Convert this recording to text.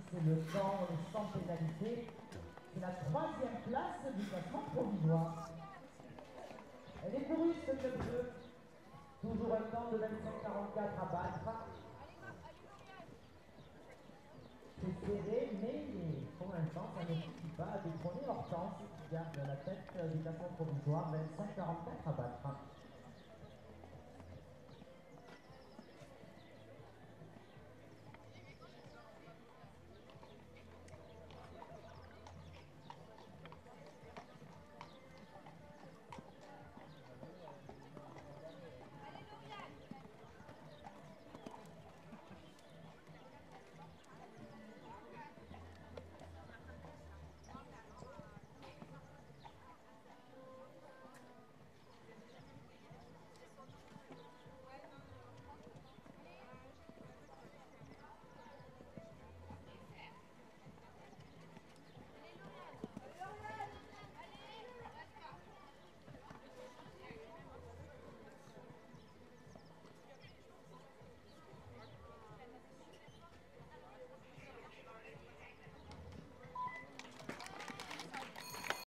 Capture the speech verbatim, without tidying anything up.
C'est le temps sans pénalité. C'est la troisième place du classement provisoire. Elle est courue cette jeu. Toujours un temps de vingt-cinq quarante-quatre à battre. C'est serré, mais pour l'instant, ça ne suffit pas à détrôner Hortense qui garde la tête du classement provisoire, vingt-cinq quarante-quatre à battre.